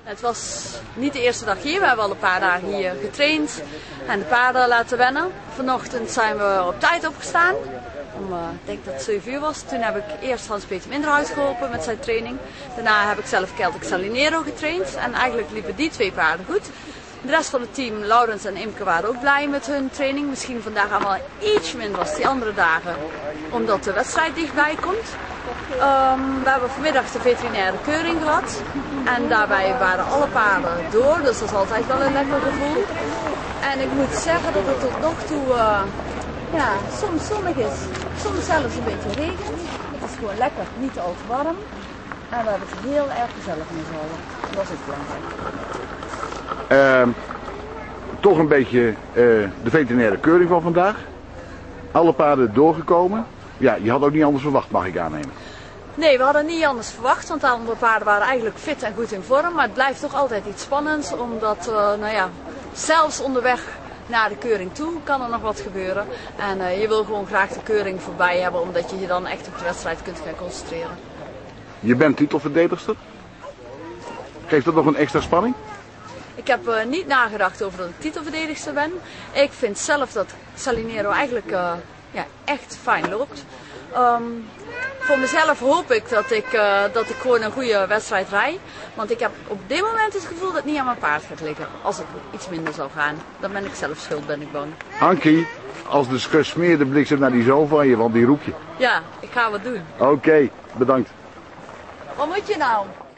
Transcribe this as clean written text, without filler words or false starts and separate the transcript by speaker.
Speaker 1: Het was niet de eerste dag hier, we hebben al een paar dagen hier getraind en de paarden laten wennen. Vanochtend zijn we op tijd opgestaan, ik denk dat het 7 uur was. Toen heb ik eerst Hans-Peter Minderhout geholpen met zijn training. Daarna heb ik zelf Celtic Salinero getraind en eigenlijk liepen die 2 paarden goed. De rest van het team, Laurens en Imke, waren ook blij met hun training. Misschien vandaag allemaal iets minder als die andere dagen, omdat de wedstrijd dichtbij komt. We hebben vanmiddag de veterinaire keuring gehad en daarbij waren alle paarden door, dus dat is altijd wel een lekker gevoel. En ik moet zeggen dat het tot nog toe soms zonnig is, soms zelfs een beetje regent. Het is gewoon lekker, niet te al te warm en we hebben het heel erg gezellig met z'n allen. Dat is ook belangrijk.
Speaker 2: Toch een beetje de veterinaire keuring van vandaag. Alle paarden doorgekomen. Ja, je had ook niet anders verwacht, mag ik aannemen.
Speaker 1: Nee, we hadden niet anders verwacht, want de andere paarden waren eigenlijk fit en goed in vorm. Maar het blijft toch altijd iets spannends, omdat zelfs onderweg naar de keuring toe kan er nog wat gebeuren. En je wil gewoon graag de keuring voorbij hebben, omdat je je dan echt op de wedstrijd kunt gaan concentreren.
Speaker 2: Je bent titelverdedigster. Geeft dat nog een extra spanning?
Speaker 1: Ik heb niet nagedacht over dat ik titelverdedigster ben. Ik vind zelf dat Salinero eigenlijk echt fijn loopt. Voor mezelf hoop ik dat ik gewoon een goede wedstrijd rijd. Want ik heb op dit moment het gevoel dat het niet aan mijn paard gaat liggen. Als het iets minder zou gaan. Dan ben ik zelf schuld, ben ik bang.
Speaker 2: Ankie, als de gesmeerde bliksem naar die zoon van je, want die roep je.
Speaker 1: Ja, ik ga wat doen.
Speaker 2: Oké, bedankt.
Speaker 1: Wat moet je nou?